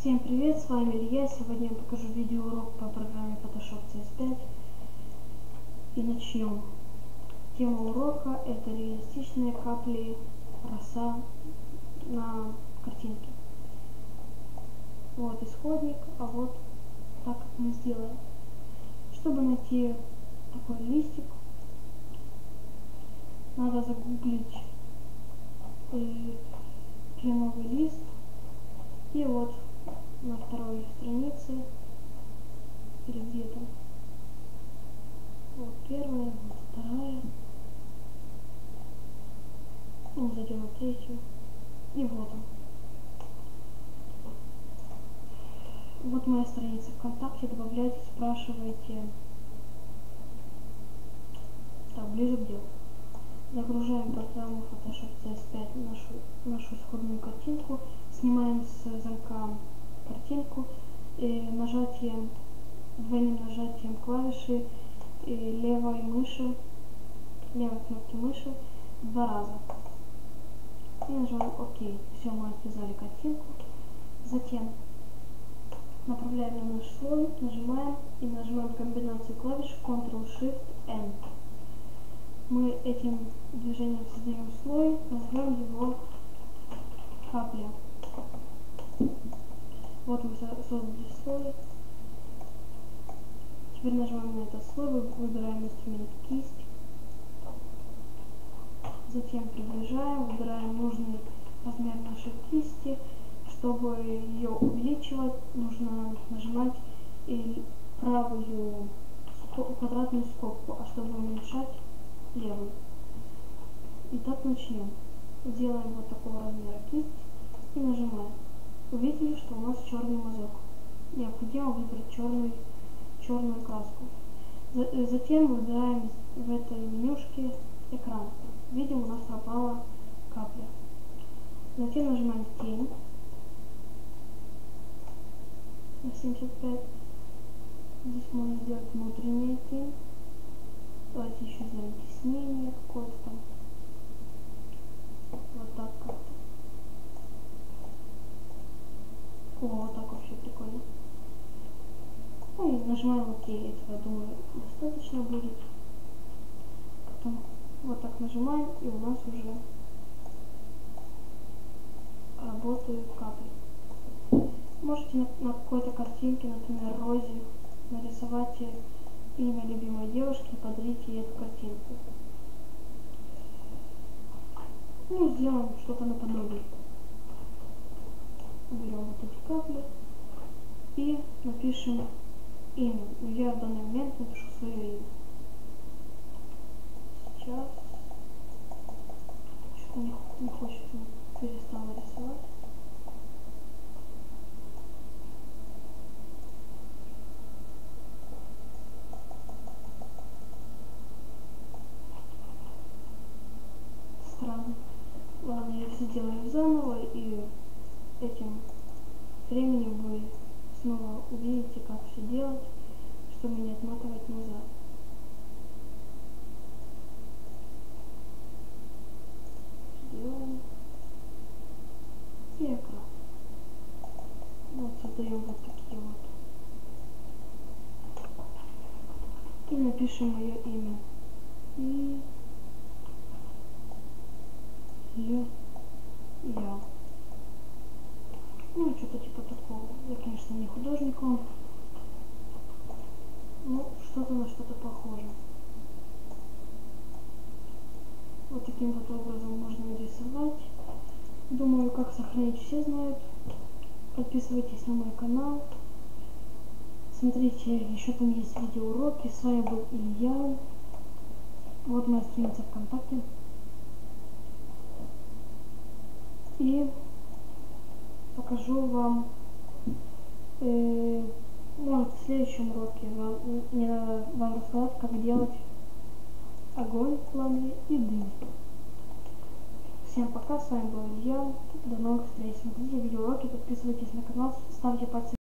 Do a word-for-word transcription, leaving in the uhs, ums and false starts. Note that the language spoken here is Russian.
Всем привет, с вами Илья. Сегодня я покажу видеоурок по программе Photoshop си эс пять. И начнем. Тема урока — это реалистичные капли роса на картинке. Вот исходник, а вот так как мы сделаем. Чтобы найти такой листик, надо загуглить э, кленовый лист. И вот на второй странице, или где-то, вот первая, вот вторая, ну, зайдем на третью, и вот он. Вот моя страница ВКонтакте, добавляйте, спрашивайте. Так, ближе к делу. Загружаем программу Photoshop си эс пять в нашу, нашу исходную картинку, снимаем с замка картинку и нажатием, двойным нажатием клавиши и левой мыши, левой кнопки мыши два раза. И нажимаем ОК. Все, мы отвязали картинку. Затем направляем на наш слой, нажимаем и нажимаем комбинацию клавиш контрол-шифт-эн. Мы этим движением создаем слой, назовем его капля. Вот мы создали слой. Теперь нажимаем на этот слой, выбираем инструмент кисть. Затем приближаем, выбираем нужный размер нашей кисти. Чтобы ее увеличивать, нужно нажимать правую квадратную скобку, а чтобы уменьшать — левую. Итак, начнем. Делаем вот такого размера кисть и нажимаем. Увидели, что у нас черный мазок. Необходимо выбрать черную, черную краску. Затем выбираем в этой менюшке экран. Видим, у нас пропала капля. Затем нажимаем тень на семьдесят пять. Здесь можно сделать внутреннюю тень. Давайте еще сделаем теснение какое-то там. Вот так как-то. О, вот так вообще прикольно. Ну и нажимаем ОК. Этого, я думаю, достаточно будет. Потом вот так нажимаем, и у нас уже работают капли. Можете на, на какой-то картинке, например, розе, нарисовать имя любимой девушки и подарить ей эту картинку. Ну, сделаем что-то наподобие. Берем вот эти капли и напишем имя. Я в данный момент напишу свое имя. Сейчас что-то не, не хочется, перестала рисовать. Странно. Ладно, я все делаю заново, и этим временем вы снова увидите, как все делать, чтобы не отматывать назад. Сделаем. И экран. Вот создаем вот такие вот. И напишем мое имя. И Л. Я. Ну, что-то типа такого. Я, конечно, не художником. Ну, что-то на что-то похоже. Вот таким вот образом можно нарисовать. Думаю, как сохранить, все знают. Подписывайтесь на мой канал. Смотрите, еще там есть видеоуроки. С вами был Илья. Вот моя страница ВКонтакте. И покажу вам, э, может, в следующем уроке вам, мне надо вам рассказать, как делать огонь, пламя и дым. Всем пока, с вами был Илья, до новых встреч. Смотрите видеоуроки, подписывайтесь на канал, ставьте пальцы